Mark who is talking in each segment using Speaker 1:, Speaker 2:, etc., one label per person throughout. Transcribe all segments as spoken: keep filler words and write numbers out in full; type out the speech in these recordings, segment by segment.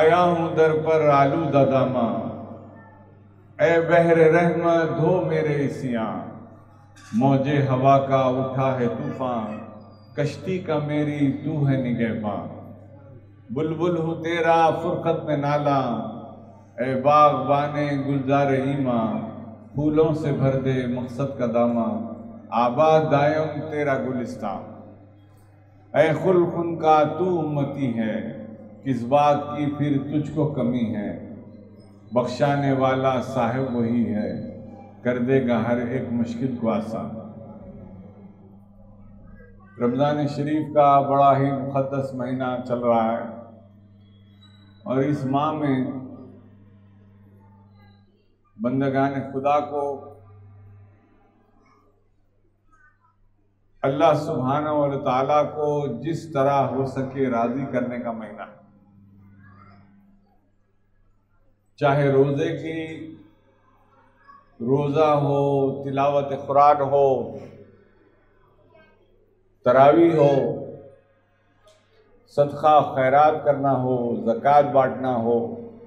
Speaker 1: आया हूँ दर पर आलूदा दामा, ए बहर रहमत धो मेरे इसियां, मौजे हवा का उठा है तूफान, कश्ती का मेरी तू है निगहबां। बुलबुल हूँ तेरा फुरकत में नाला, ए बाग़बाने गुलजार ईमा, फूलों से भर दे मकसद का दामा, आबाद दायम तेरा गुलिस्तां। ए खुल्कुन का तू उम्मती है, किस बात की फिर तुझको कमी है, बख्शाने वाला साहिब वही है, कर देगा हर एक मुश्किल को आसान। रमज़ान शरीफ का बड़ा ही मुक़द्दस महीना चल रहा है और इस माह में बंदगान खुदा को अल्लाह सुब्हानहू व तआला को जिस तरह हो सके राज़ी करने का महीना है। चाहे रोज़े की रोज़ा हो, तिलावत कुरान हो, तरावी हो, सदका खैरात करना हो, ज़कात बांटना हो,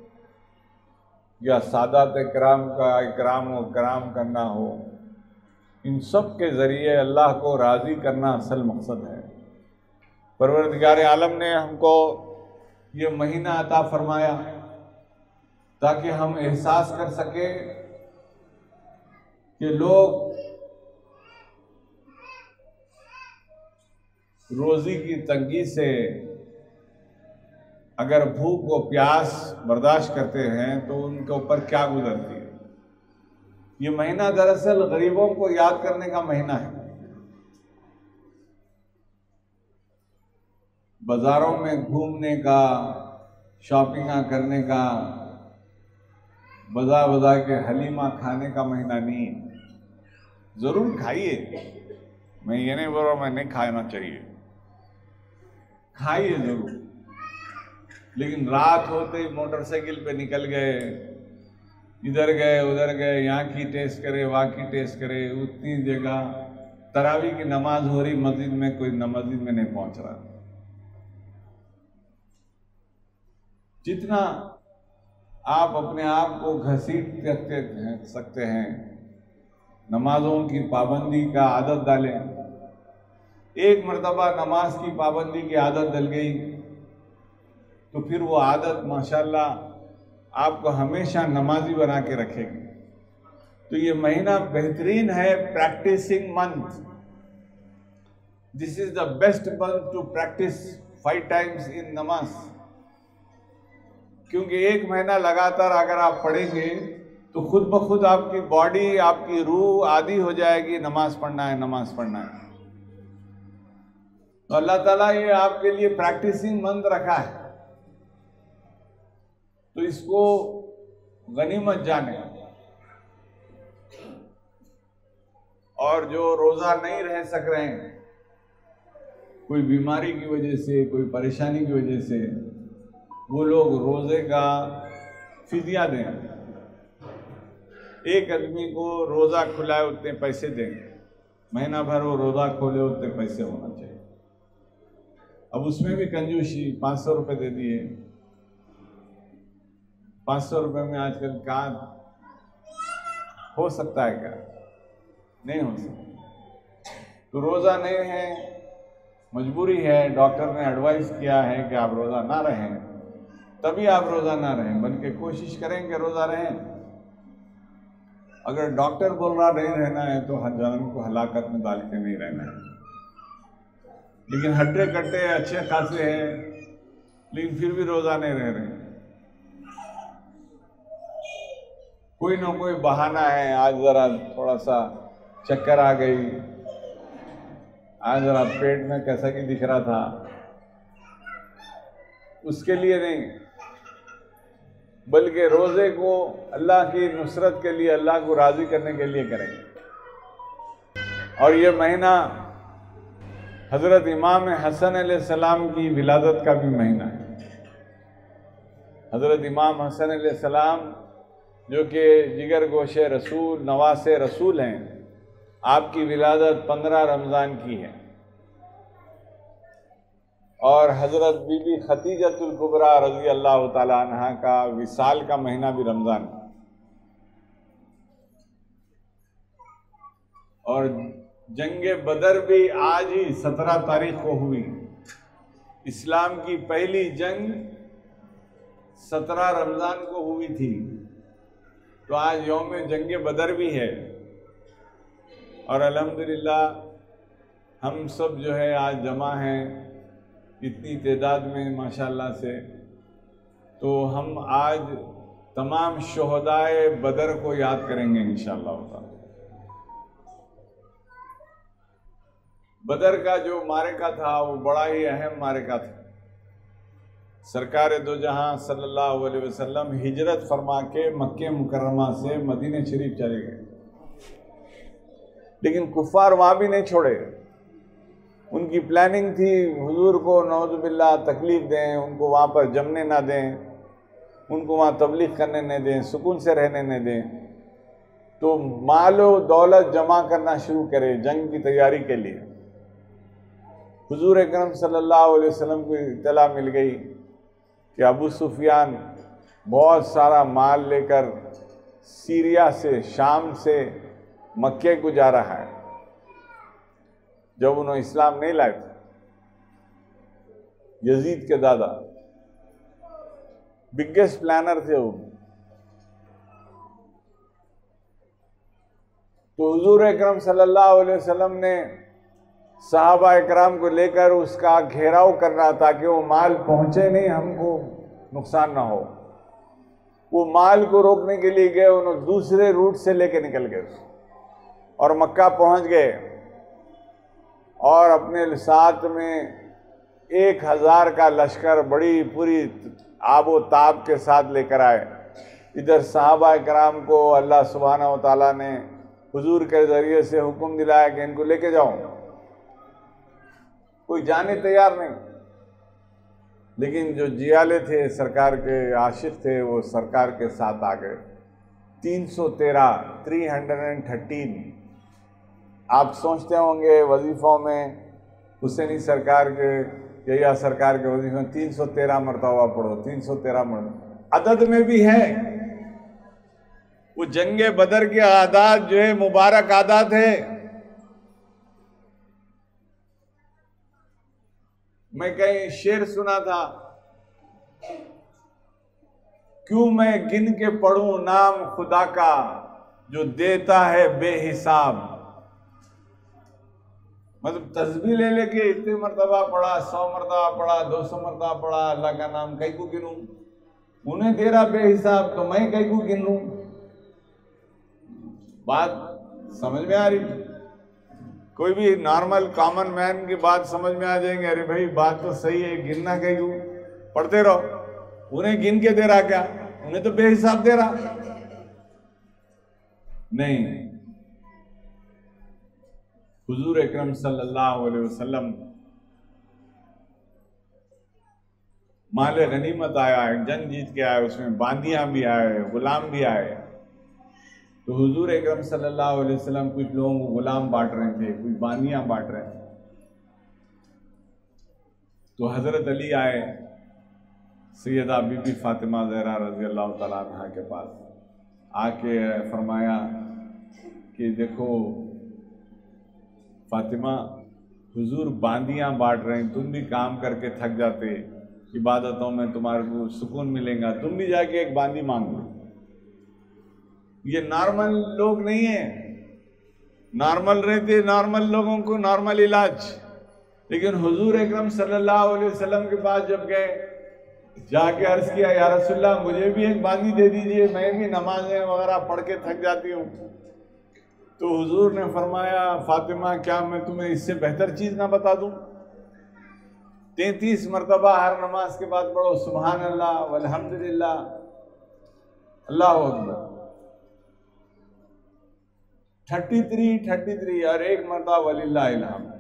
Speaker 1: या सादात इकराम का इकराम व कराम करना हो, इन सब के ज़रिए अल्लाह को राज़ी करना असल मकसद है। परवरदिगार आलम ने हमको ये महीना अता फरमाया ताकि हम एहसास कर सके कि लोग रोज़ी की तंगी से अगर भूख व प्यास बर्दाश्त करते हैं तो उनके ऊपर क्या गुजरती है। ये महीना दरअसल गरीबों को याद करने का महीना है। बाजारों में घूमने का, शॉपिंग करने का, बजा बजा के हलीमा खाने का महीना नहीं है। जरूर खाइए, मैं ये नहीं बोल रहा मैं नहीं खाना चाहिए, खाइए जरूर, लेकिन रात होते ही मोटरसाइकिल पे निकल गए, इधर गए उधर गए, यहाँ की टेस्ट करे वहाँ की टेस्ट करे, उतनी जगह तरावी की नमाज हो रही मस्जिद में, कोई मस्जिद में नहीं पहुंच रहा। जितना आप अपने आप को घसीट सकते हैं, नमाजों की पाबंदी का आदत डालें। एक मर्तबा नमाज की पाबंदी की आदत डल गई तो फिर वो आदत माशाल्लाह आपको हमेशा नमाजी बना के रखेगी। तो ये महीना बेहतरीन है practicing month. This is the best month to practice five times in नमाज, क्योंकि एक महीना लगातार अगर आप पढ़ेंगे तो खुद ब खुद आपकी बॉडी, आपकी रूह आदी हो जाएगी नमाज पढ़ना है, नमाज पढ़ना है। तो अल्लाह ताला ये आपके लिए प्रैक्टिसिंग मंथ रखा है, तो इसको गनीमत जाने। और जो रोजा नहीं रह सक रहे हैं, कोई बीमारी की वजह से, कोई परेशानी की वजह से, वो लोग रोजे का फिदिया दें। एक आदमी को रोजा खुलाए उतने पैसे दें, महीना भर वो रोजा खोले उतने पैसे होना चाहिए। अब उसमें भी कंजूसी, पाँच सौ रुपये दे दिए। पाँच सौ रुपये में आजकल क्या हो सकता है? क्या नहीं हो सकता। तो रोज़ा नहीं है, मजबूरी है, डॉक्टर ने एडवाइस किया है कि आप रोज़ा ना रहें, तभी आप रोज़ा ना रहें, बल्कि कोशिश करें कि रोज़ा रहें। अगर डॉक्टर बोल रहा नहीं रहना है तो जानम को हलाकत में डाल के नहीं रहना है। लेकिन हट्टे कट्टे अच्छे खासे हैं, लेकिन फिर भी रोज़ा नहीं रह रहे। कोई ना कोई बहाना है, आज ज़रा थोड़ा सा चक्कर आ गई, आज ज़रा पेट में कैसा कि दिख रहा था, उसके लिए नहीं, बल्कि रोज़े को अल्लाह की नुसरत के लिए, अल्लाह को राज़ी करने के लिए करें। और ये महीना हज़रत इमाम हसन अलैहिस्सलाम की विलादत का भी महीना है। हज़रत इमाम हसन अलैहिस्सलाम जो कि जिगर गोशे रसूल, नवासे रसूल हैं, आपकी विलादत पंद्रह रमज़ान की है। और हजरत बीबी खतीजतुल कुबरा रजी अल्लाह ताला अन्हा का विसाल का महीना भी रमजान, और जंगे बदर भी आज ही सत्रह तारीख को हुई। इस्लाम की पहली जंग सत्रह रमजान को हुई थी, तो आज यौम जंगे बदर भी है। और अल्हम्दुलिल्लाह हम सब जो है आज जमा हैं इतनी तादाद में माशाअल्लाह से, तो हम आज तमाम शुहदाए बदर को याद करेंगे इंशाअल्लाह ताला। बदर का जो मारिका था वो बड़ा ही अहम मारिका था। सरकार दो जहां सल्लल्लाहु अलैहि वसल्लम हिजरत फरमा के मक्के मुकर्रमा से मदीने शरीफ चले गए, लेकिन कुफार वहां भी नहीं छोड़े। उनकी प्लानिंग थी हुजूर को नौजुबिल्लाह तकलीफ दें, उनको वहाँ पर जमने ना दें, उनको वहाँ तबलीग करने नहीं दें, सुकून से रहने नहीं दें। तो मालो दौलत जमा करना शुरू करे जंग की तैयारी के लिए। हुजूर अकरम सल्लल्लाहु अलैहि वसल्लम को इत्तला मिल गई कि अबू सुफियान बहुत सारा माल लेकर सीरिया से, शाम से मक्के को जा रहा है। जब उन्होंने इस्लाम नहीं लाए थे, यजीद के दादा बिगेस्ट प्लानर थे वो। तो हुजूर अकरम सल्लल्लाहु अलैहि वसल्लम ने सहाबा इकराम को लेकर उसका घेराव करना ताकि वो माल पहुंचे नहीं, हमको नुकसान ना हो। वो माल को रोकने के लिए गए, उन्होंने दूसरे रूट से लेके निकल गए और मक्का पहुंच गए, और अपने साथ में एक हजार का लश्कर बड़ी पूरी आबो ताब के साथ लेकर आए। इधर सहाबा इकराम को अल्लाह सुब्हानहू व तआला ने हुजूर के जरिए से हुक्म दिलाया कि इनको लेके जाओ। कोई जाने तैयार नहीं, लेकिन जो जियाले थे, सरकार के आशिक थे, वो सरकार के साथ आ गए। तीन सौ तेरह थ्री हंड्रेड एंड थर्टीन आप सोचते होंगे वजीफों में हुसैनी सरकार के या सरकार के वजीफे में तीन सौ तेरह मरतबा पढ़ो, तीन सौ तेरह मरतबा अदद में भी है। वो जंगे बदर के आदात जो है मुबारक आदात है। मैं कहीं शेर सुना था, क्यों मैं गिन के पढ़ूं नाम खुदा का जो देता है बेहिसाब। मतलब तस्बीह ले लेके इतने मरतबा पढ़ा, सौ मरतबा पढ़ा, दो सौ मरतबा पढ़ा, अल्लाह का नाम कई को गिनूं, उन्हें दे रहा बेहिसाब, तो मैं कई को गिन लूं। बात समझ में आ रही? कोई भी नॉर्मल कॉमन मैन की बात समझ में आ जाएंगे, अरे भाई बात तो सही है, गिनना कई को, पढ़ते रहो। उन्हें गिन के दे रहा क्या? उन्हें तो बेहिसाब दे रहा नहीं। हुजूर अकरम सल्लल्लाहु अलैहि वसल्लम माले गनीमत आया, जंग जीत के आए, उसमें बांदियां भी आए, गुलाम भी आए। तो हुजूर अकरम सल्लल्लाहु अलैहि वसल्लम कुछ लोगों को गुलाम बांट रहे थे, कुछ बांदियां बांट रहे थे। तो हजरत अली आए सैयदा बीबी फातिमा ज़हरा रज़ी अल्लाह तआला अन्हा के पास, आके फरमाया कि देखो फातिमा, हुजूर बांदियां बांट रहे हैं, तुम भी काम करके थक जाते, इबादतों में तुम्हारे को सुकून मिलेगा, तुम भी जाके एक बांदी मांग लो। ये नॉर्मल लोग नहीं है, नॉर्मल रहते नॉर्मल लोगों को नॉर्मल इलाज, लेकिन हुजूर अकरम सल्लल्लाहु अलैहि वसल्लम के पास जब गए, जाके अर्ज किया, या रसूलल्लाह मुझे भी एक बांदी दे दीजिए, मैं भी नमाजें वगैरह पढ़ के थक जाती हूँ। तो हुजूर ने फरमाया, फातिमा क्या मैं तुम्हें इससे बेहतर चीज ना बता दूं? तैंतीस मरतबा हर नमाज के बाद पढ़ो सुभान अल्लाह वल्हम्दुलिल्लाह अल्लाहु अकबर। थर्टी थ्री थर्टी थ्री और एक मरतबा वलिल्लाहिल हम्द।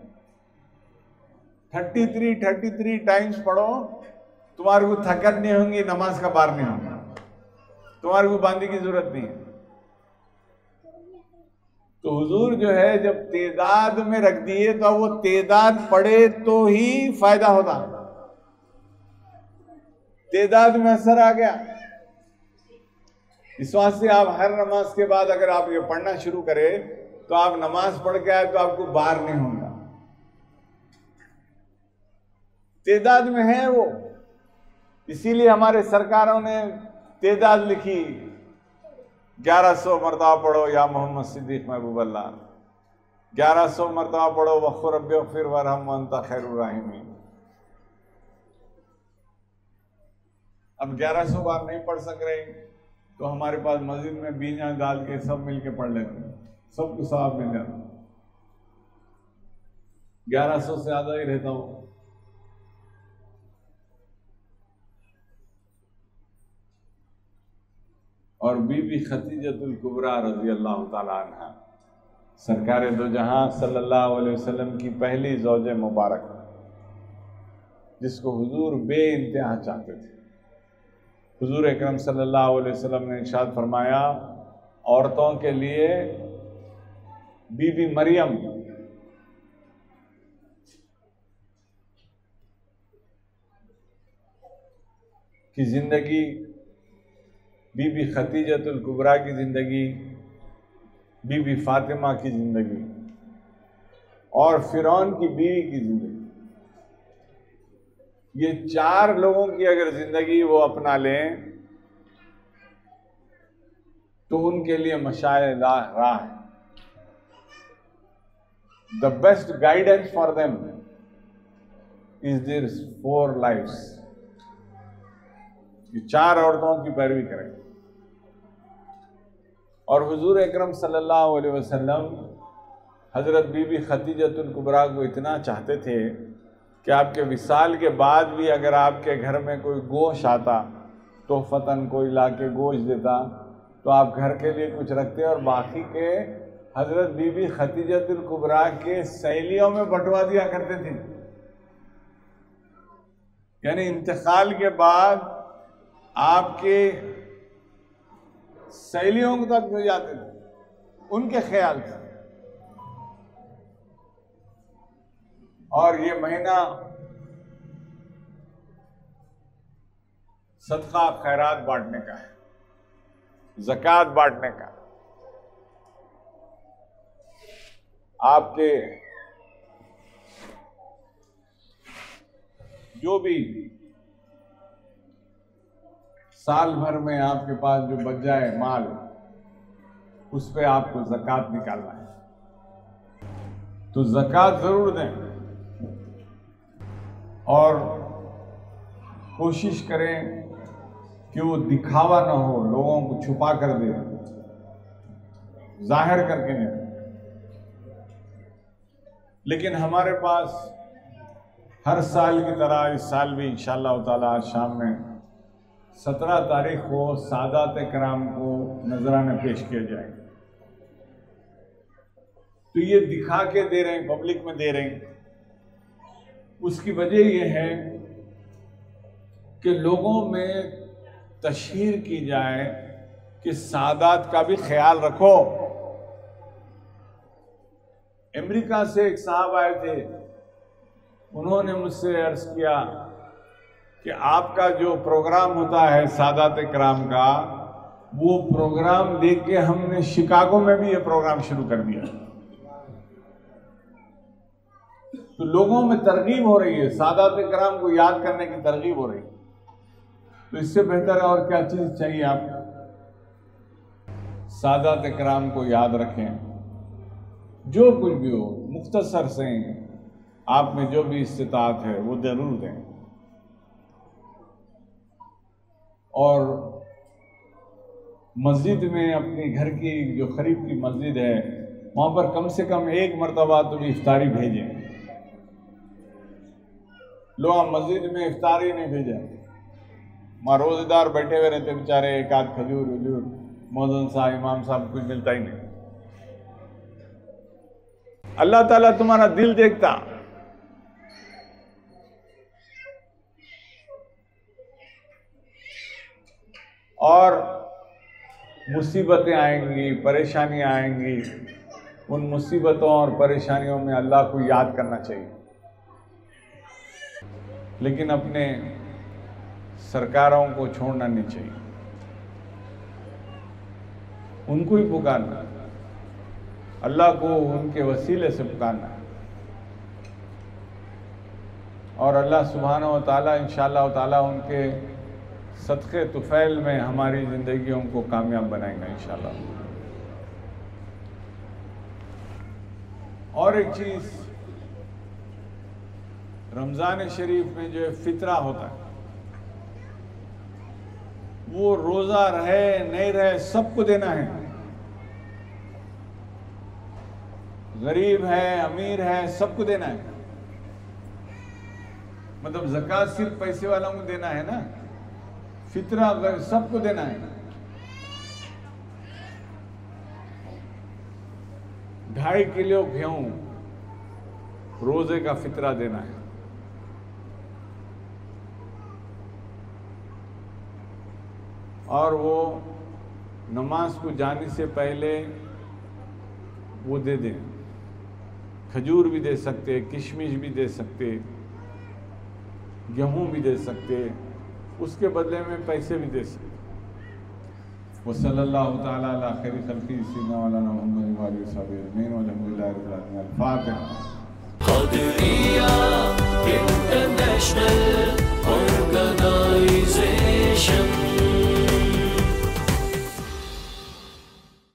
Speaker 1: Thirty three thirty three times पढ़ो, तुम्हारे को थकत नहीं होंगी, नमाज का बार नहीं होगा, तुम्हारे को बांधी की जरूरत नहीं है। तो हुजूर जो है जब तेदाद में रख दिए तो वो तेदाद पढ़े तो ही फायदा होता। तेदाद में असर आ गया। इस वास्ते आप हर नमाज के बाद अगर आप ये पढ़ना शुरू करें तो आप नमाज पढ़ के आए तो आपको बार नहीं होगा, तेदाद में है वो। इसीलिए हमारे सरकारों ने तेदाद लिखी, ग्यारह सौ मरतबा पढ़ो या मोहम्मद सिद्दीक महबूब अल्लाह, ग्यारह सौ मरतबा पढ़ो वफ़ुर रब्बि वग़फ़िर वरहम व अंता खैरुर राहिमीन। अब ग्यारह सौ बार नहीं पढ़ सक रहे तो हमारे पास मस्जिद में बीना डाल के सब मिल के पढ़ लेते हैं, सबको सवाब मिल जाता। ग्यारह सौ से ज्यादा ही रहता हूं। और बीबी खदीजतुल कुबरा रजी अल्लाह ताला अन्हा, सरकार दो जहां सल्लल्लाहु अलैहि वसल्लम की पहली ज़ौजे मुबारक, जिसको हुजूर बे इंतहा चाहते थे। हुजूर अकरम सल्लल्लाहु अलैहि वसल्लम ने इरशाद फरमाया, औरतों के लिए बीबी मरियम की जिंदगी, बीबी खदीजतुल कुबरा की जिंदगी, बीबी फातिमा की जिंदगी और फिरौन की बीवी की जिंदगी, ये चार लोगों की अगर जिंदगी वो अपना लें तो उनके लिए मशाए राह है। The best guidance for them is their four lifes. ये चार औरतों की पैरवी करें। और हुजूर अकरम सल्लल्लाहु अलैहि वसल्लम हजरत बीबी खदीजतुल कुबरा को इतना चाहते थे कि आपके विसाल के बाद भी अगर आपके घर में कोई गोश्त आता तो फतन कोई ला के गोश्त देता तो आप घर के लिए कुछ रखते और बाकी के हजरत बीबी खदीजतुल कुबरा के सहेलियों में बंटवा दिया करते थे। यानी इंतकाल के बाद आपके सहेलियों तक मिल जाते थे, उनके ख्याल से। और ये महीना सदका खैरात बांटने का है, ज़कात बांटने का। आपके जो भी साल भर में आपके पास जो बच जाए माल, उस पे आपको ज़कात निकालना है, तो ज़कात जरूर दें। और कोशिश करें कि वो दिखावा ना हो, लोगों को छुपा कर दे, जाहिर करके नहीं। लेकिन हमारे पास हर साल की तरह इस साल भी इंशाअल्लाह ताला शाम में सत्रह तारीख को सादात कराम को नजराने पेश किया जाएगा। तो ये दिखा के दे रहे हैं, पब्लिक में दे रहे हैं। उसकी वजह यह है कि लोगों में तशहीर की जाए कि सादात का भी ख्याल रखो। अमेरिका से एक साहब आए थे, उन्होंने मुझसे अर्ज किया कि आपका जो प्रोग्राम होता है सादात कराम का, वो प्रोग्राम देख के हमने शिकागो में भी ये प्रोग्राम शुरू कर दिया। तो लोगों में तरगीब हो रही है, सादात कराम को याद करने की तरगीब हो रही है। तो इससे बेहतर और क्या चीज चाहिए? आप सादात कराम को याद रखें, जो कुछ भी हो मुख्तसर से आप में जो भी इस्तिताअत है वो जरूर दें। और मस्जिद में, अपने घर की जो करीब की मस्जिद है, वहां पर कम से कम एक मरतबा तो भी इफ्तारी भेजें। लोग मस्जिद में इफ्तारी नहीं भेजें, वहाँ रोजेदार बैठे हुए रहते बेचारे, एक आध खजूर वजूर, मौजन साहब, इमाम साहब, कुछ मिलता ही नहीं। अल्लाह ताला तुम्हारा दिल देखता। और मुसीबतें आएंगी, परेशानियां आएंगी, उन मुसीबतों और परेशानियों में अल्लाह को याद करना चाहिए। लेकिन अपने सरकारों को छोड़ना नहीं चाहिए, उनको ही पुकारना, अल्लाह को उनके वसीले से पुकारना, और अल्लाह सुब्हानहू व तआला इंशाअल्लाह ताला उनके सदक़े तुफ़ैल में हमारी ज़िंदगियों को कामयाब बनाएगा इंशाअल्लाह। और एक चीज़, रमज़ान शरीफ में जो फितरा होता है, वो रोज़ा रहे नहीं रहे सबको देना है। गरीब है, अमीर है, सबको देना है। मतलब ज़कात सिर्फ पैसे वालों को देना है ना, फितरा सबको देना है। ढाई किलो गेहूं रोजे का फितरा देना है। और वो नमाज को जाने से पहले वो दे दें। खजूर भी दे सकते, किशमिश भी दे सकते, गेहूं भी दे सकते, उसके बदले में पैसे भी दे सकते। वो सल्लल्लाहु तआला अला खैरि खल्क़ी सय्यिदना मौलाना मुहम्मद व आलिहि व सहबिहि अजमईन वल्हम्दुलिल्लाहि रब्बिल आलमीन। अल-फातिहा।